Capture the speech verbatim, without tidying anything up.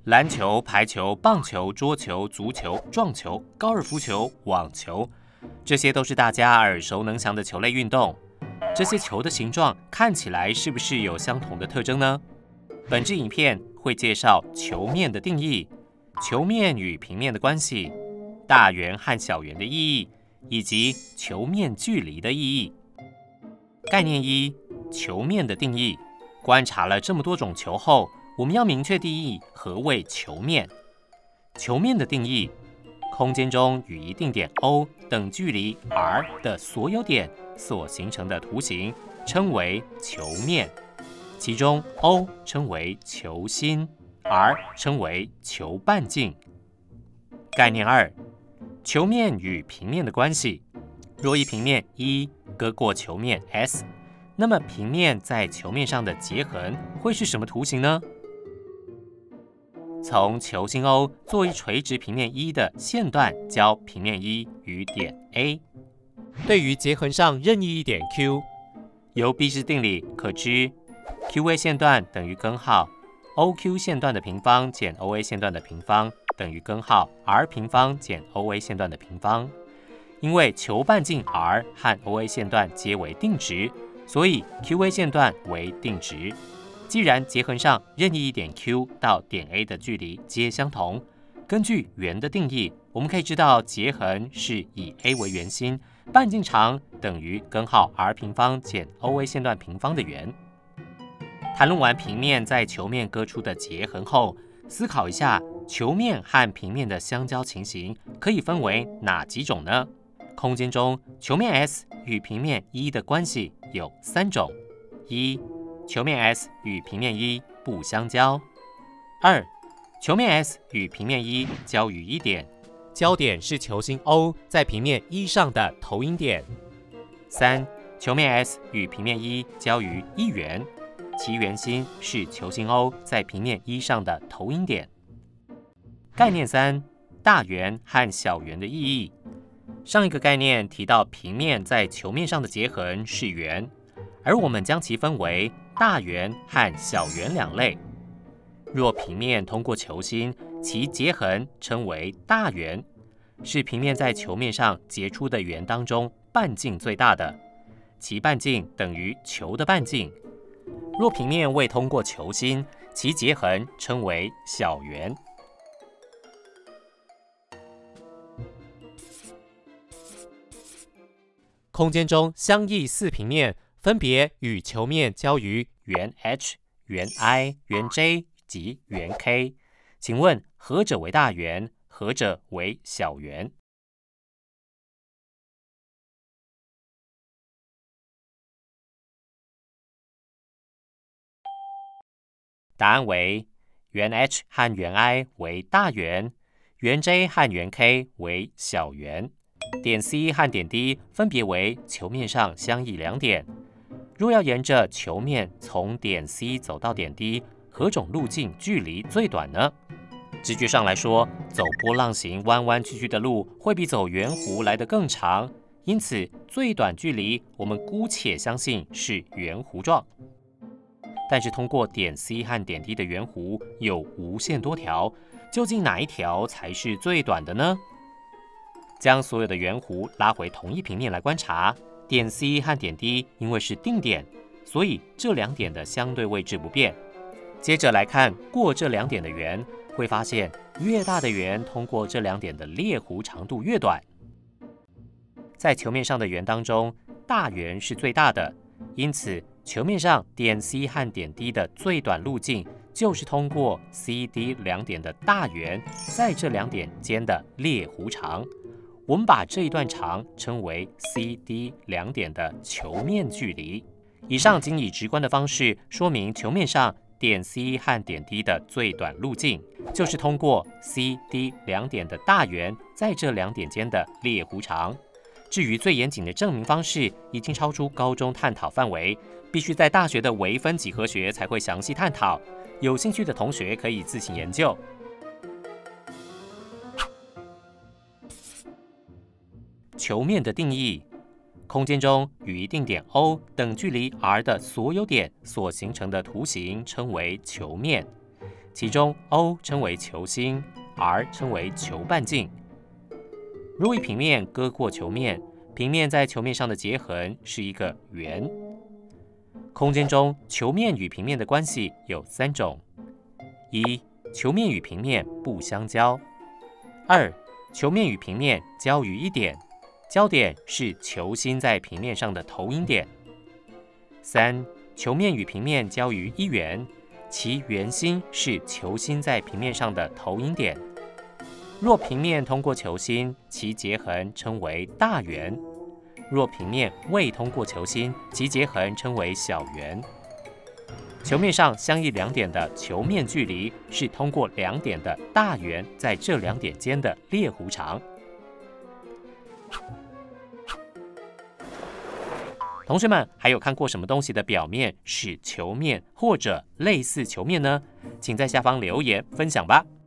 篮球、排球、棒球、桌球、足球、撞球、高尔夫球、网球，这些都是大家耳熟能详的球类运动。这些球的形状看起来是不是有相同的特征呢？本支影片会介绍球面的定义、球面与平面的关系、大圆和小圆的意义，以及球面距离的意义。概念一：球面的定义。观察了这么多种球后，我们要明确定义何谓球面。球面的定义：空间中与一定点 O 等距离 r 的所有点所形成的图形称为球面，其中 O 称为球心， r 称为球半径。概念二：球面与平面的关系。若一平面 E 割过球面 S， 那么平面在球面上的截痕会是什么图形呢？从球心 O 作为垂直平面 E 的线段交平面 E 与点 A。对于截痕上任意一点 Q， 由毕氏定理可知 Q A 线段等于根号 O Q 线段的平方减 O A 线段的平方等于根号 r 平方减 O A 线段的平方。因为球半径 r 和 O A 线段皆为定值，所以 Q A 线段为定值。既然截痕上任意一点 Q 到点 A 的距离皆相同，根据圆的定义，我们可以知道截痕是以 A 为圆心，半径长等于根号 r 平方减 O A 线段平方的圆。谈论完平面在球面割出的截痕后，思考一下球面和平面的相交情形可以分为哪几种呢？空间中球面 S 与平面 E 的关系有三种：一、球面 S 与平面 E 不相交；二、球面 S 与平面 E 交于一点，交点是球心 O 在平面 E 上的投影点；三、球面 S 与平面 E 交于一圆，其圆心是球心 O 在平面 E 上的投影点。概念三：大圆和小圆的意义。上一个概念提到平面在球面上的截痕是圆，而我们将其分为大圆和小圆两类。若平面通过球心，其截痕称为大圆，是平面在球面上截出的圆当中半径最大的，其半径等于球的半径。若平面未通过球心，其截痕称为小圆。空间中相异四平面分别与球面交于圆 H、圆 I、圆 J 及圆 K， 请问何者为大圆，何者为小圆？答案为圆 H 和圆 I 为大圆，圆 J 和圆 K 为小圆。点 C 和点 D 分别为球面上相异两点。若要沿着球面从点 C 走到点 D， 何种路径距离最短呢？直觉上来说，走波浪形弯弯曲曲的路会比走圆弧来得更长，因此最短距离我们姑且相信是圆弧状。但是通过点 C 和点 D 的圆弧有无限多条，究竟哪一条才是最短的呢？将所有的圆弧拉回同一平面来观察，点 C 和点 D 因为是定点，所以这两点的相对位置不变。接着来看过这两点的圆，会发现越大的圆通过这两点的裂弧长度越短。在球面上的圆当中，大圆是最大的，因此球面上点 C 和点 D 的最短路径就是通过 C、D 两点的大圆，在这两点间的裂弧长。我们把这一段长称为 C、D 两点的球面距离。以上仅以直观的方式说明球面上点 C 和点 D 的最短路径，就是通过 C、D 两点的大圆，在这两点间的裂弧长。至于最严谨的证明方式，已经超出高中探讨范围，必须在大学的微分几何学才会详细探讨。有兴趣的同学可以自行研究。球面的定义：空间中与一定点 O 等距离 r 的所有点所形成的图形称为球面， 其中 O 称为球心 ，R 称为球半径。若以平面割过球面，平面在球面上的截痕是一个圆。空间中球面与平面的关系有三种：一、球面与平面不相交；二、球面与平面交于一点，交点是球心在平面上的投影点；三、球面与平面交于一圆，其圆心是球心在平面上的投影点。若平面通过球心，其截痕称为大圆；若平面未通过球心，其截痕称为小圆。球面上相异两点的球面距离是通过两点的大圆在这两点间的猎弧长。同学们还有看过什么东西的表面是球面或者类似球面呢？请在下方留言分享吧。